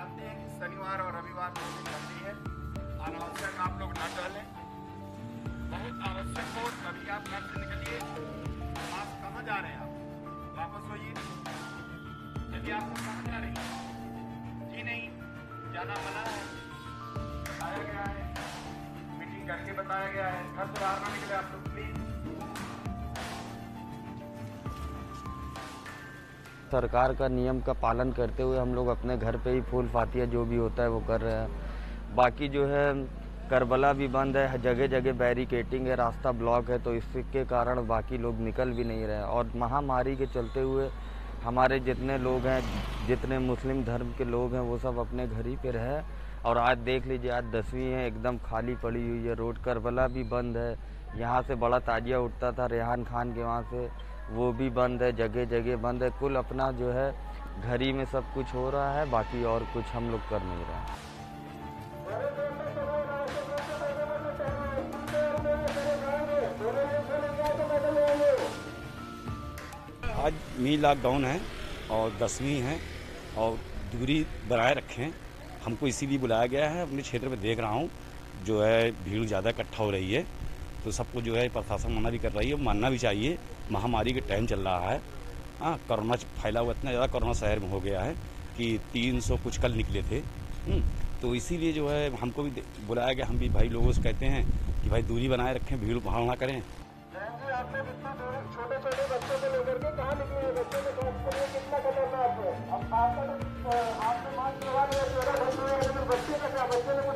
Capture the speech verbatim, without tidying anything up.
जानते हैं कि शनिवार और रविवार को ठंडी है, अनावश्यक आप लोग न टहलें। बहुत आवश्यक हो तभी आप घर से निकलिए। आप कहाँ जा रहे हैं? आप वापस होइए। यदि आप लोग कहाँ जा रहे हैं? जी नहीं, जाना मना है, बताया गया है, मीटिंग करके बताया गया है। घर से बाहर ना निकले आप लोग प्लीज। सरकार का नियम का पालन करते हुए हम लोग अपने घर पे ही फूल फातिया जो भी होता है वो कर रहे हैं। बाकी जो है करबला भी बंद है, जगह जगह बैरिकेटिंग है, रास्ता ब्लॉक है, तो इसके कारण बाकी लोग निकल भी नहीं रहे हैं। और महामारी के चलते हुए हमारे जितने लोग हैं, जितने मुस्लिम धर्म के लोग हैं, वो सब अपने घर ही पे रहे। और आज देख लीजिए, आज दसवीं है, एकदम खाली पड़ी हुई है रोड। करबला भी बंद है, यहाँ से बड़ा ताजिया उठता था रेहान खान के वहाँ से, वो भी बंद है, जगह जगह बंद है। कुल अपना जो है घर ही में सब कुछ हो रहा है, बाकी और कुछ हम लोग कर नहीं रहे हैं। आज मी लॉकडाउन है और दसवीं है और दूरी बनाए रखें, हमको इसीलिए बुलाया गया है। अपने क्षेत्र में देख रहा हूँ जो है भीड़ ज़्यादा इकट्ठा हो रही है, तो सबको जो है प्रशासन मना भी कर रही है, मानना भी चाहिए। महामारी के टाइम चल रहा है, हाँ कोरोना फैला हुआ, इतना ज़्यादा कोरोना शहर में हो गया है कि तीन सौ कुछ कल निकले थे। तो इसीलिए जो है हमको भी बुलाया गया। हम भी भाई लोगों से कहते हैं कि भाई दूरी बनाए रखें, भीड़ भाड़ ना करें। छोटे छोटे बच्चों को लेकर के कहाँ निकले हैं? बच्चों के स्वास्थ्य के लिए कितना खतरनाक है। अब आपने मास्क लगा लिया, बच्चे का क्या, बच्चे ने